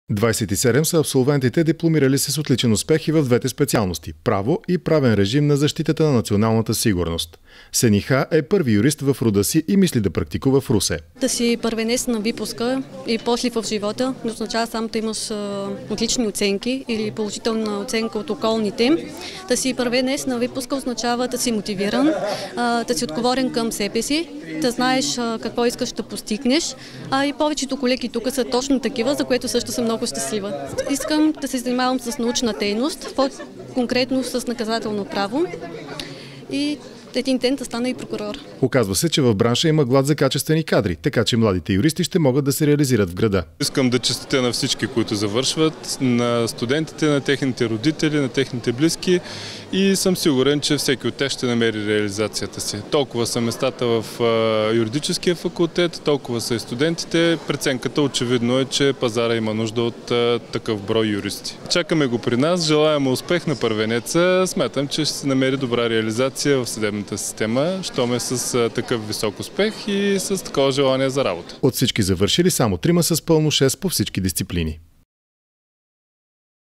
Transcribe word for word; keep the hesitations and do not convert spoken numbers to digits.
двадесет и седем са абсолвентите, дипломирали се с отличен успех и в двете специалности – право и правен режим на защитата на националната сигурност. Сениха е първи юрист в рода си и мисли да практикува в Русе. Да си първенец на випуска и после в живота не означава само да имаш отлични оценки или положителна оценка от околните. Да си първенец на випуска означава да си мотивиран, да си отговорен към себе си, да знаеш какво искаш да постигнеш. А и повечето колеги тук са точно такива, за което също съм много щастлива. Искам да се занимавам с научна дейност, конкретно с наказателно право и един ден да стана и прокурор. Оказва се, че в бранша има глад за качествени кадри, така че младите юристи ще могат да се реализират в града. Искам да честитя на всички, които завършват, на студентите, на техните родители, на техните близки и съм сигурен, че всеки от тях ще намери реализацията си. Толкова са местата в юридическия факултет, толкова са и студентите. Преценката очевидно е, че пазара има нужда от такъв брой юристи. Чакаме го при нас, желаем успех на първенеца. Смятам, че ще се намери добра реализация в съдебната система, щом е с такъв висок успех и с такова желание за работа. От всички завършили само трима с пълно шест по всички дисциплини.